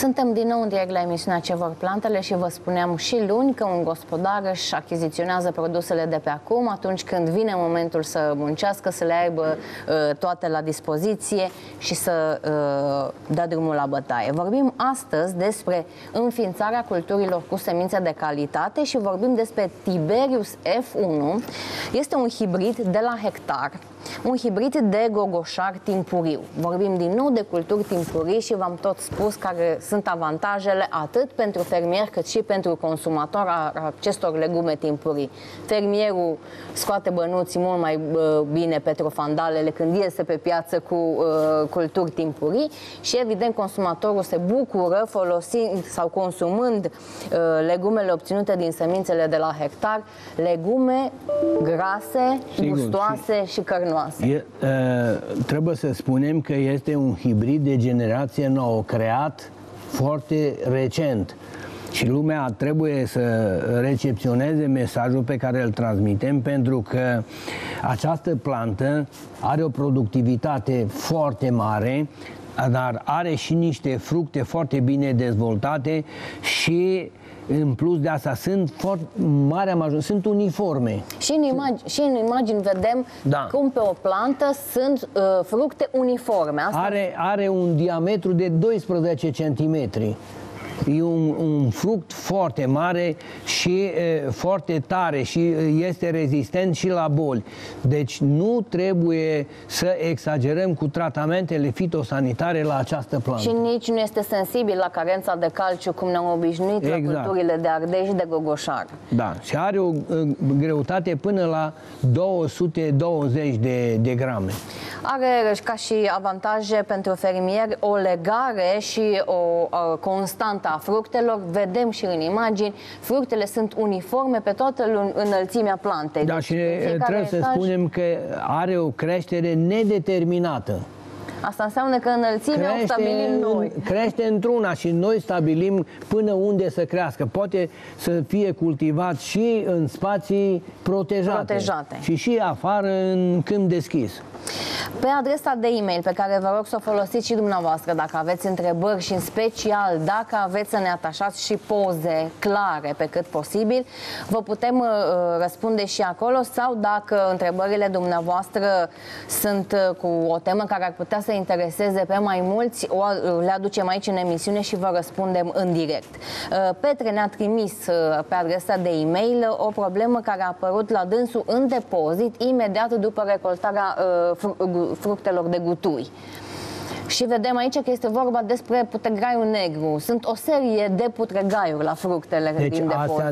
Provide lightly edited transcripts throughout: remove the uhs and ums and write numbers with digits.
Suntem din nou în direct la emisiunea Ce vor plantele și vă spuneam și luni că un gospodar își achiziționează produsele de pe acum, atunci când vine momentul să muncească, să le aibă toate la dispoziție și să dea drumul la bătaie. Vorbim astăzi despre înființarea culturilor cu semințe de calitate și vorbim despre Tiberius F1. Este un hibrid de la hectar, un hibrid de gogoșar timpuriu. Vorbim din nou de culturi timpurii și v-am tot spus care sunt avantajele atât pentru fermier cât și pentru consumator a acestor legume timpurii. Fermierul scoate bănuții mult mai bine pe trofandalele când iese pe piață cu culturi timpurii și evident consumatorul se bucură folosind sau consumând legumele obținute din semințele de la hectar, legume grase, gustoase și cărnoase. Trebuie să spunem că este un hibrid de generație nouă, creat foarte recent. Și lumea trebuie să recepționeze mesajul pe care îl transmitem, pentru că această plantă are o productivitate foarte mare, dar are și niște fructe foarte bine dezvoltate și în plus de asta sunt uniforme. Și în imagini vedem cum pe o plantă sunt fructe uniforme. Asta are un diametru de 12 cm. E un fruct foarte mare și foarte tare și este rezistent și la boli. Deci nu trebuie să exagerăm cu tratamentele fitosanitare la această plantă. Și nici nu este sensibil la carența de calciu, cum ne-am obișnuit la culturile de ardei și de gogoșar. Da, și are o greutate până la 220 de grame. Are ca și avantaje pentru fermieri o legare și o constantă a fructelor. Vedem și în imagini, fructele sunt uniforme pe toată înălțimea plantei. Da, și trebuie să spunem că are o creștere nedeterminată. Asta înseamnă că înălțimea o stabilim noi. Crește într-una și noi stabilim până unde să crească. Poate să fie cultivat și în spații protejate. Și afară în câmp deschis. Pe adresa de e-mail pe care vă rog să o folosiți și dumneavoastră dacă aveți întrebări și în special dacă aveți să ne atașați și poze clare pe cât posibil, vă putem răspunde și acolo, sau dacă întrebările dumneavoastră sunt cu o temă care ar putea să intereseze pe mai mulți, le aducem aici în emisiune și vă răspundem în direct. Petre ne-a trimis pe adresa de e-mail o problemă care a apărut la dânsul în depozit imediat după recoltarea fructelor de gutui. Și vedem aici că este vorba despre putregaiul negru. Sunt o serie de putregaiuri la fructele din depozit. Astea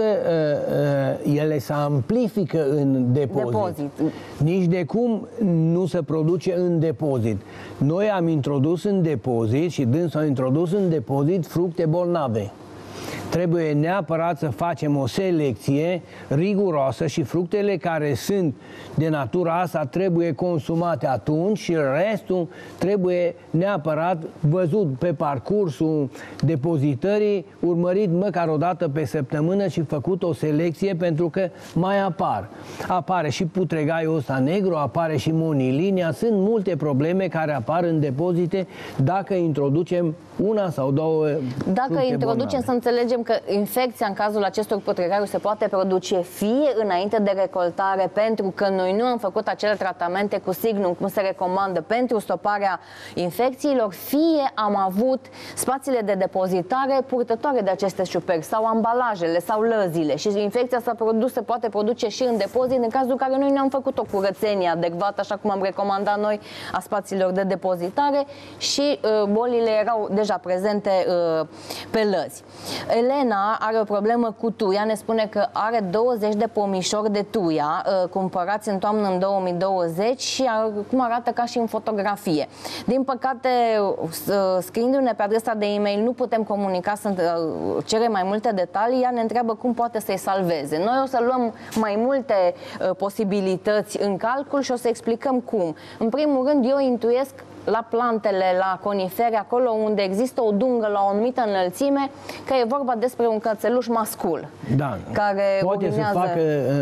ele se amplifică în depozit. Nici de cum nu se produce în depozit. Noi am introdus în depozit și dânsul a introdus în depozit fructe bolnave. Trebuie neapărat să facem o selecție riguroasă și fructele care sunt de natura asta trebuie consumate atunci și restul trebuie neapărat văzut pe parcursul depozitării, urmărit măcar o dată pe săptămână și făcut o selecție, pentru că mai apare și putregaiul ăsta negru, apare și monilinia, sunt multe probleme care apar în depozite dacă introducem una sau două Dacă introducem, să înțelegem că infecția în cazul acestor putregaiuri se poate produce fie înainte de recoltare, pentru că noi nu am făcut acele tratamente cu signum, cum se recomandă, pentru stoparea infecțiilor, fie am avut spațiile de depozitare purtătoare de aceste șuperi sau ambalajele sau lăzile și infecția se poate produce și în depozit, în cazul în care noi ne-am făcut o curățenie adecvată, așa cum am recomandat noi, a spațiilor de depozitare și bolile erau deja prezente pe lăzi. Elena are o problemă cu tuia, ne spune că are 20 de pomișori de tuia cumpărați în toamnă în 2020 și cum arată ca și în fotografie. Din păcate, scriindu-ne pe adresa de e-mail, nu putem comunica, cere mai multe detalii, ea ne întreabă cum poate să-i salveze. Noi o să luăm mai multe posibilități în calcul și o să explicăm cum. În primul rând, eu intuiesc la plantele, la conifere, acolo unde există o dungă la o anumită înălțime, că e vorba despre un cățeluș mascul. Da. Care poate să facă,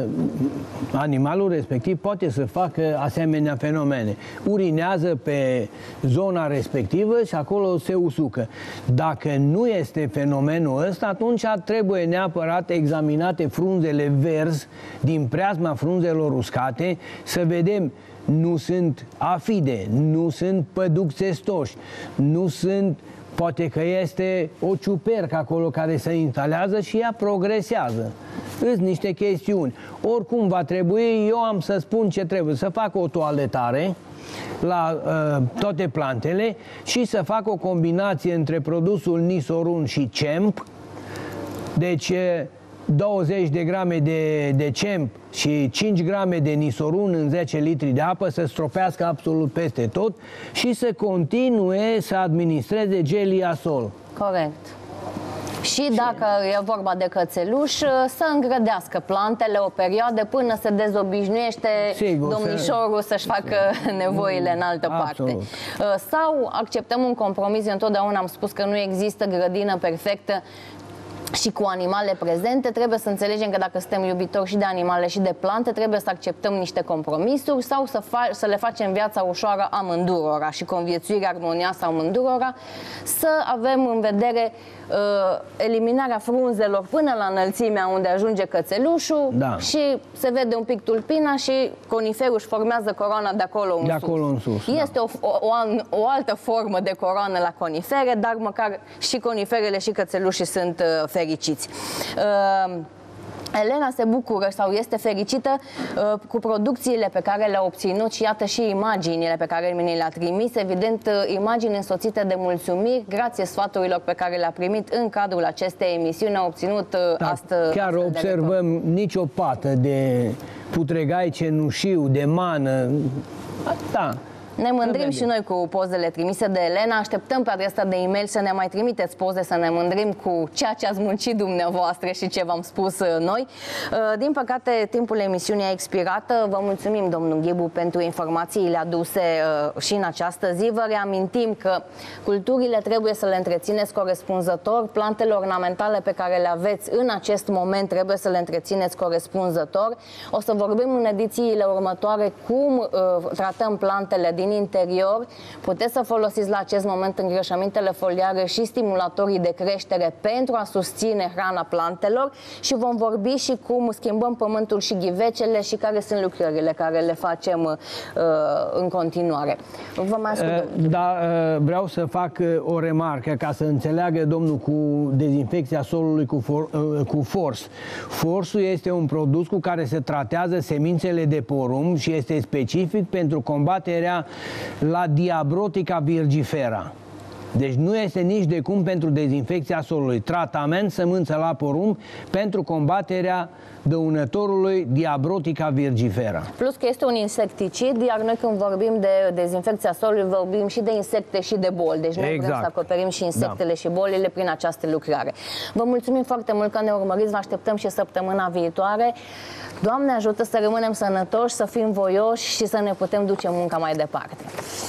animalul respectiv poate să facă asemenea fenomene. Urinează pe zona respectivă și acolo se usucă. Dacă nu este fenomenul ăsta, atunci trebuie neapărat examinate frunzele verzi din preajma frunzelor uscate, să vedem, nu sunt afide, nu sunt păduc țestoși, nu sunt, poate că este o ciupercă acolo care se instalează și ea progresează. Sunt niște chestiuni. Oricum va trebui, eu am să spun ce trebuie, să fac o toaletare la toate plantele și să fac o combinație între produsul Nisorun și CEMP. Deci 20 de grame de CEMP și 5 grame de Nisorun în 10 litri de apă, să stropească absolut peste tot și să continue să administreze Geliasol. Corect. Și dacă e vorba de cățeluș, să îngrădească plantele o perioadă până se dezobișnuiește domnișorul să-și facă nevoile în altă parte. Sau acceptăm un compromis. Eu întotdeauna am spus că nu există grădină perfectă și cu animale prezente. Trebuie să înțelegem că dacă suntem iubitori și de animale și de plante, trebuie să acceptăm niște compromisuri sau să le facem viața ușoară amândurora și conviețuirea armonioasă amândurora, să avem în vedere eliminarea frunzelor până la înălțimea unde ajunge cățelușul și se vede un pic tulpina și coniferul își formează coroana de acolo în sus. Este o altă formă de coroană la conifere, dar măcar și coniferele și cățelușii sunt fericiți. Elena se bucură sau este fericită cu producțiile pe care le-a obținut și iată și imaginile pe care mi le-a trimis, evident imagini însoțite de mulțumiri, grație sfaturilor pe care le-a primit în cadrul acestei emisiuni, a obținut astăzi. Chiar observăm nicio pată de putregai cenușiu, de mană. Da. Ne mândrim și noi cu pozele trimise de Elena. Așteptăm pe adresa de e-mail să ne mai trimiteți poze, să ne mândrim cu ceea ce ați muncit dumneavoastră și ce v-am spus noi. Din păcate, timpul emisiunii a expirat. Vă mulțumim, domnul Ghibu, pentru informațiile aduse și în această zi. Vă reamintim că culturile trebuie să le întrețineți corespunzător. Plantele ornamentale pe care le aveți în acest moment trebuie să le întrețineți corespunzător. O să vorbim în edițiile următoare cum tratăm plantele din interior. Puteți să folosiți la acest moment îngrășămintele foliare și stimulatorii de creștere pentru a susține hrana plantelor și vom vorbi și cum schimbăm pământul și ghivecele și care sunt lucrările care le facem în continuare. Vă mai ascult. Vreau să fac o remarcă ca să înțeleagă domnul cu dezinfecția solului cu Force. Force-ul este un produs cu care se tratează semințele de porumb și este specific pentru combaterea la Diabrotica virgifera. Deci nu este nici de cum pentru dezinfecția solului. Tratament sămânță la porumb pentru combaterea dăunătorului Diabrotica virgifera. Plus că este un insecticid, iar noi când vorbim de dezinfecția solului vorbim și de insecte și de boli. Deci noi vrem să acoperim și insectele și bolile prin această lucrare. Vă mulțumim foarte mult că ne urmăriți, vă așteptăm și săptămâna viitoare. Doamne ajută să rămânem sănătoși, să fim voioși și să ne putem duce munca mai departe.